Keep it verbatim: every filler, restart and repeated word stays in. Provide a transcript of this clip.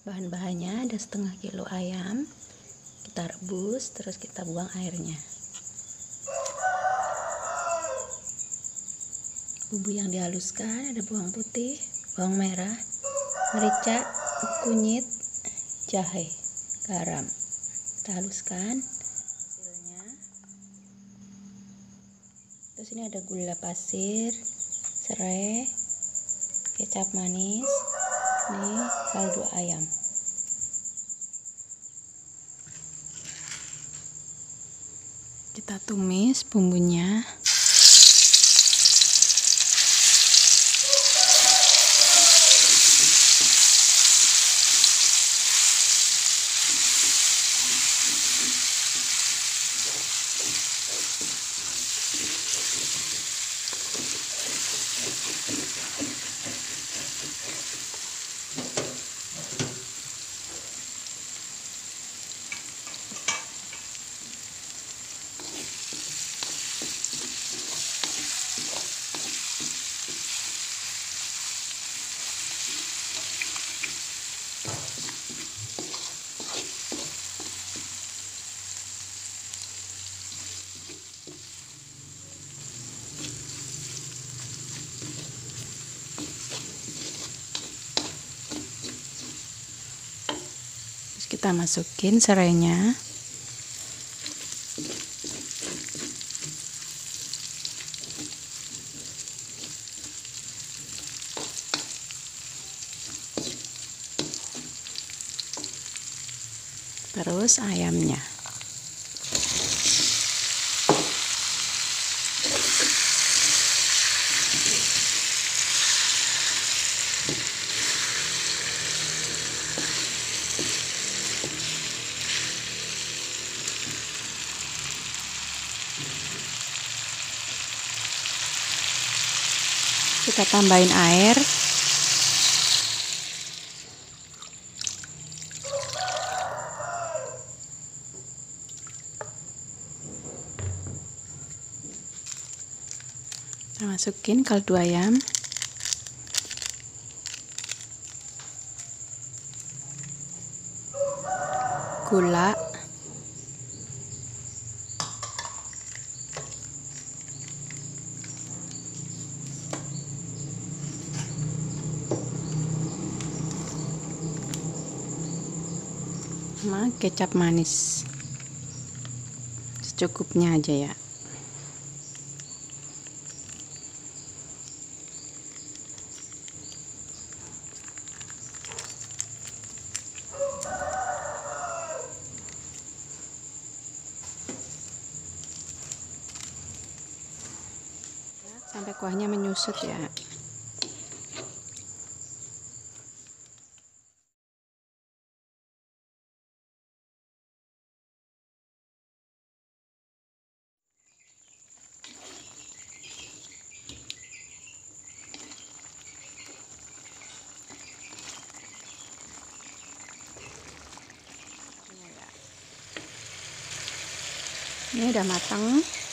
Bahan-bahannya ada setengah kilo ayam, kita rebus terus kita buang airnya. Bumbu yang dihaluskan ada bawang putih, bawang merah, merica, kunyit, jahe, garam. Kita haluskan hasilnya. Terus ini ada gula pasir, serai, kecap manis, ini kaldu ayam. Kita tumis bumbunya. Kita masukin serainya. Terus ayamnya. Kita tambahin air. Kita masukin kaldu ayam. Gula. Sama kecap manis. Secukupnya aja ya. Sampai kuahnya menyusut ya. Ini udah matang.